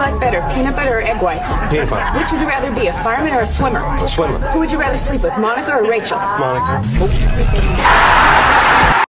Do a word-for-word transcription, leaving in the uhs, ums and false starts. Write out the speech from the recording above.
like better, peanut butter or egg whites? Peanut butter. Which would you rather be, a fireman or a swimmer? A swimmer. Who would you rather sleep with, Monica or Rachel? Monica. Oh.